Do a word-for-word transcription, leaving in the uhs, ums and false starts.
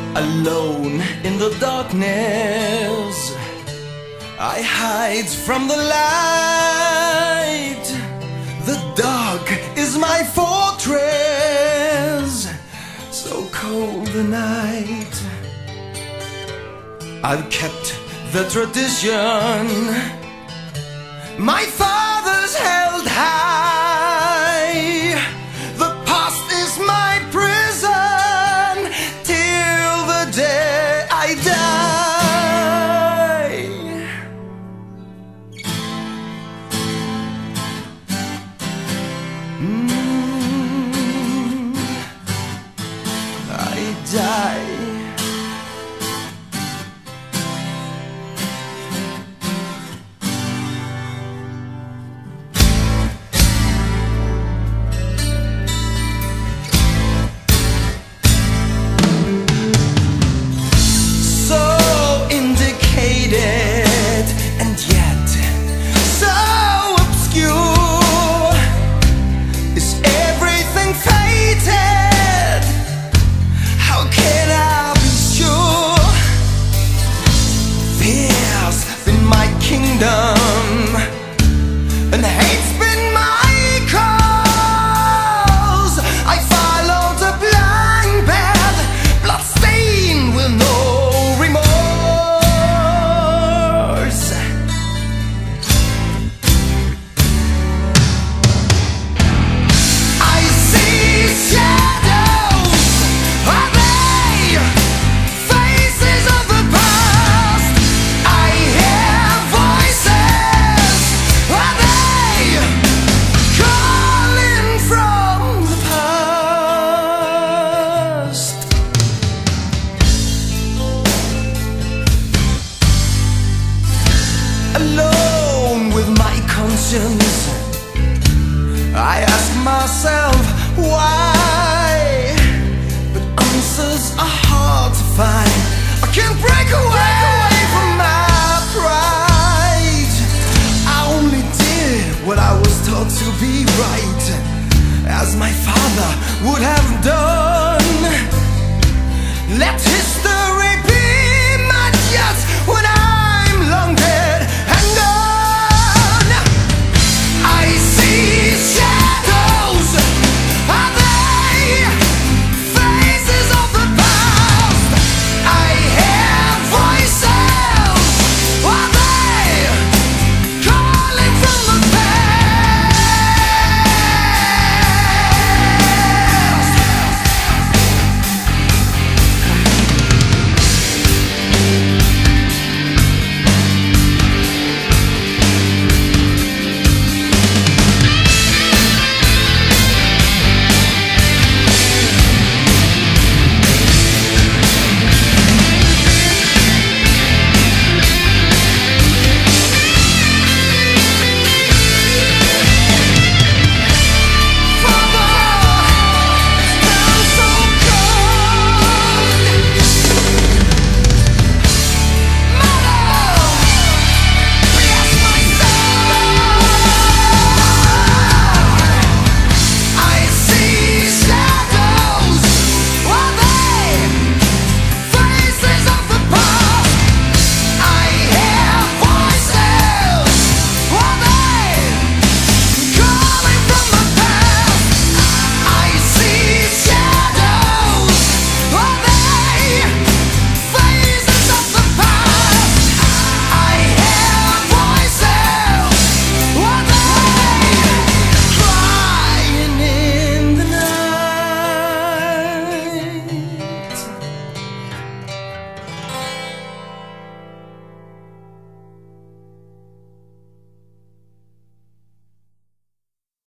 Alone in the darkness, I hide from the light. The dark is my fortress, so cold the night. I've kept the tradition my fathers held high. The past is my prison till the day I die. Mm, I die. And hate's been my cause. I followed a blind path, bloodstained with no remorse. I see shadows. Are they faces of the past? I hear voices. Are they calling from the past? Alone with my conscience, I ask myself why, but answers are hard to find. I can't break away from my pride. I only did what I was taught to be right, as my father would have